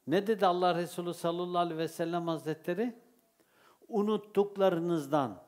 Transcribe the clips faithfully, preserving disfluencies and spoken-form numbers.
Ne dedi Allah Resulü sallallahu aleyhi ve sellem Hazretleri? Unuttuklarınızdan,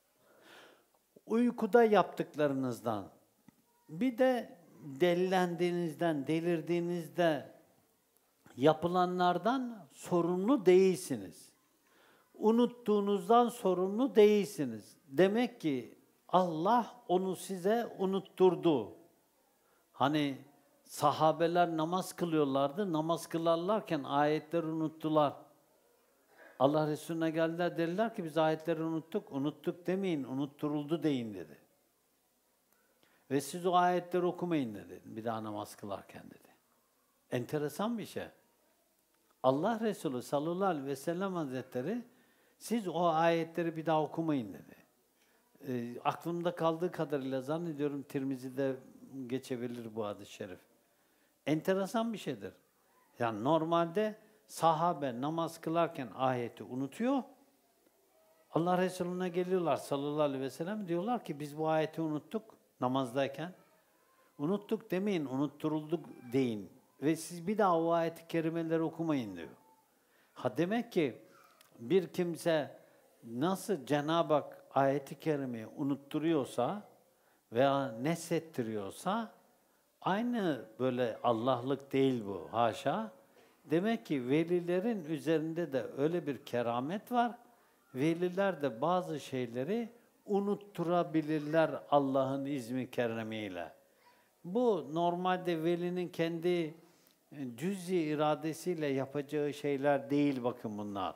uykuda yaptıklarınızdan, bir de delilendiğinizden, delirdiğinizde yapılanlardan sorumlu değilsiniz. Unuttuğunuzdan sorumlu değilsiniz. Demek ki Allah onu size unutturdu. Hani sahabeler namaz kılıyorlardı, namaz kılarlarken ayetleri unuttular. Allah Resulüne geldiler, dediler ki biz ayetleri unuttuk. Unuttuk demeyin, unutturuldu deyin dedi. Ve siz o ayetleri okumayın dedi, bir daha namaz kılarken dedi. Enteresan bir şey. Allah Resulü sallallahu aleyhi ve sellem Hazretleri, siz o ayetleri bir daha okumayın dedi. E, aklımda kaldığı kadarıyla zannediyorum Tirmizi'de geçebilir bu hadis-i şerif. Enteresan bir şeydir. Yani normalde sahabe namaz kılarken ayeti unutuyor. Allah Resulüne geliyorlar sallallahu aleyhi ve sellem, diyorlar ki biz bu ayeti unuttuk namazdayken. Unuttuk demeyin, unutturulduk deyin. Ve siz bir daha o ayet-i kerimeleri okumayın diyor. Ha demek ki bir kimse nasıl Cenab-ı Hak ayet-i kerimeyi unutturuyorsa veya nesettiriyorsa, aynı böyle Allah'lık değil bu, haşa. Demek ki velilerin üzerinde de öyle bir keramet var. Veliler de bazı şeyleri unutturabilirler Allah'ın izni keremiyle. Bu normalde velinin kendi cüz-i iradesiyle yapacağı şeyler değil bakın bunlar.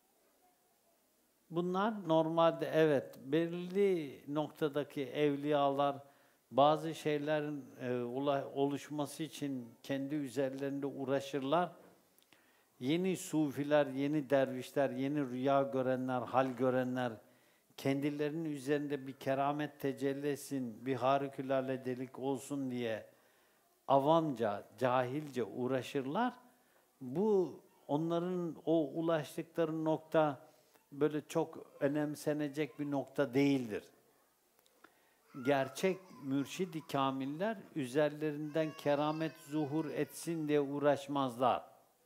Bunlar normalde evet belirli noktadaki evliyalar bazı şeylerin e, oluşması için kendi üzerlerinde uğraşırlar. Yeni sufiler, yeni dervişler, yeni rüya görenler, hal görenler kendilerinin üzerinde bir keramet tecelli etsin, bir harikulâdelik olsun diye avamca, cahilce uğraşırlar. Bu onların o ulaştıkları nokta böyle çok önemsenecek bir nokta değildir. Gerçek mürşid-i kamiller üzerlerinden keramet zuhur etsin diye uğraşmazlar.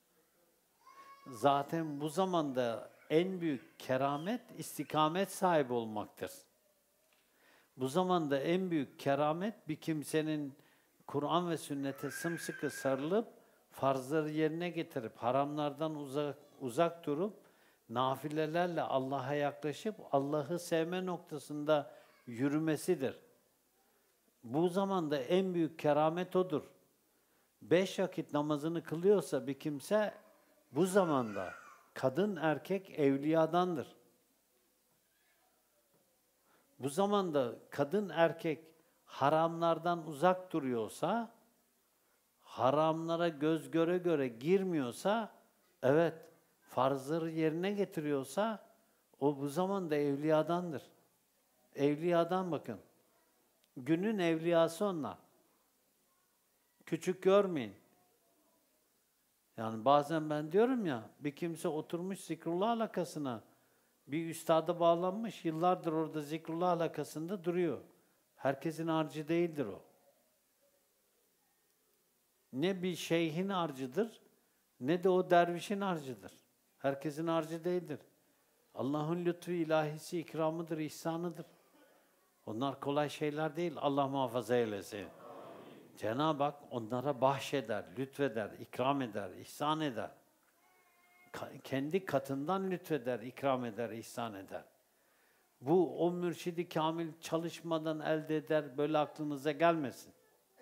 Zaten bu zamanda en büyük keramet istikamet sahibi olmaktır. Bu zamanda en büyük keramet bir kimsenin Kur'an ve sünnete sımsıkı sarılıp farzları yerine getirip haramlardan uzak uzak durup nafilelerle Allah'a yaklaşıp Allah'ı sevme noktasında yürümesidir. Bu zamanda en büyük keramet odur. Beş vakit namazını kılıyorsa bir kimse bu zamanda kadın erkek evliyadandır. Bu zamanda kadın erkek haramlardan uzak duruyorsa, haramlara göz göre göre girmiyorsa, evet farzları yerine getiriyorsa, o bu zamanda evliyadandır. Evliyadan bakın. Günün evliyası onlar. Küçük görmeyin. Yani bazen ben diyorum ya, bir kimse oturmuş zikrullah halakasına, bir üstada bağlanmış, yıllardır orada zikrullah halakasında duruyor. Herkesin harcı değildir o. Ne bir şeyhin harcıdır, ne de o dervişin harcıdır. Herkesin harcı değildir. Allah'ın lütfu ilahisi, ikramıdır, ihsanıdır. Onlar kolay şeyler değil, Allah muhafaza eylesin. Cenab-ı Hak onlara bahşeder, lütfeder, ikram eder, ihsan eder. Ka- kendi katından lütfeder, ikram eder, ihsan eder. Bu o mürşidi kamil çalışmadan elde eder, böyle aklınıza gelmesin.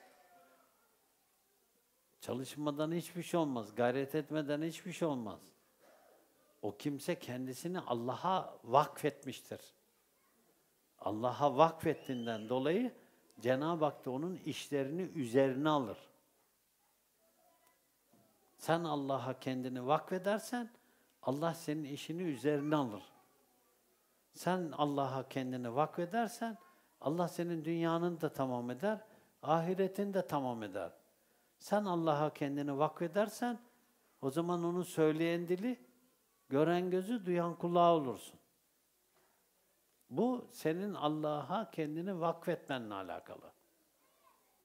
Çalışmadan hiçbir şey olmaz, gayret etmeden hiçbir şey olmaz. O kimse kendisini Allah'a vakfetmiştir. Allah'a vakfettiğinden dolayı Cenab-ı Hak da onun işlerini üzerine alır. Sen Allah'a kendini vakfedersen, Allah senin işini üzerine alır. Sen Allah'a kendini vakfedersen, Allah senin dünyanın da tamam eder, ahiretini de tamam eder. Sen Allah'a kendini vakfedersen, o zaman onu söyleyen dili, gören gözü, duyan kulağı olursun. Bu senin Allah'a kendini vakfetmenle alakalı.